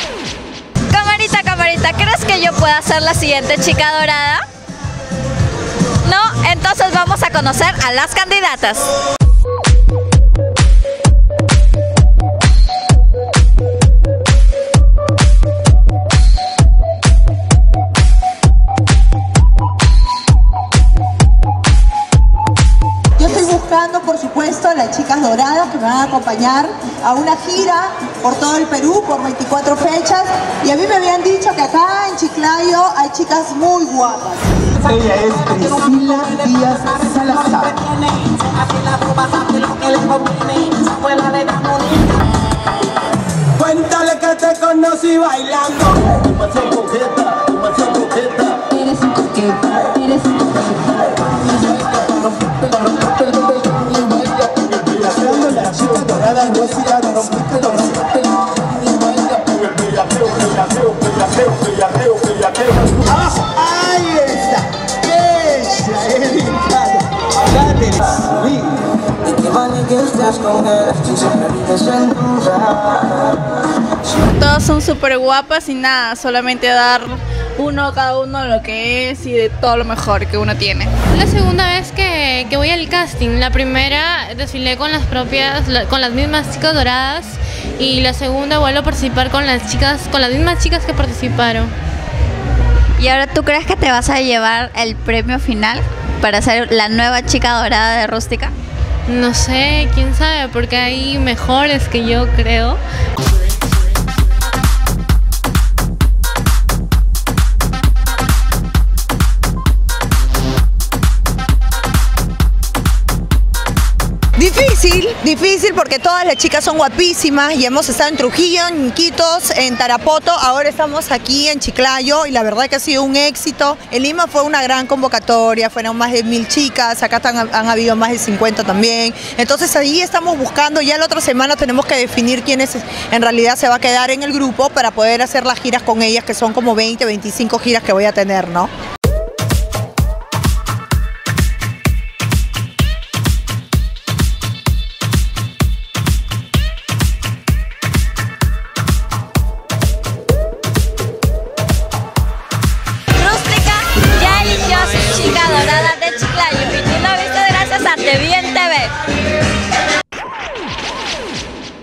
Camarita, camarita, ¿crees que yo pueda ser la siguiente chica dorada? No, entonces vamos a conocer a las candidatas. Por supuesto, las chicas doradas que me van a acompañar a una gira por todo el Perú por 24 fechas, y a mí me habían dicho que acá en Chiclayo hay chicas muy guapas. Ella es Priscila Díaz Salazar. Cuéntale que te conocí bailando. Demasiado coqueta, demasiado coqueta. Eres un coqueta, eres un coqueta. La chica dorada no se la ahí está, bella, Erika. Todas son súper guapas y nada, solamente dar uno cada uno lo que es y de todo lo mejor que uno tiene. La segunda vez que voy al casting. La primera desfilé con con las mismas chicas doradas, y la segunda vuelvo a participar con las mismas chicas que participaron. ¿Y ahora tú crees que te vas a llevar el premio final para ser la nueva chica dorada de Rústica? No sé, quién sabe, porque hay mejores que yo, creo. Difícil porque todas las chicas son guapísimas y hemos estado en Trujillo, en Iquitos, en Tarapoto, ahora estamos aquí en Chiclayo y la verdad que ha sido un éxito. En Lima fue una gran convocatoria, fueron más de 1000 chicas, acá han habido más de 50 también. Entonces ahí estamos buscando, ya la otra semana tenemos que definir quiénes en realidad se va a quedar en el grupo para poder hacer las giras con ellas, que son como 20, 25 giras que voy a tener, ¿no?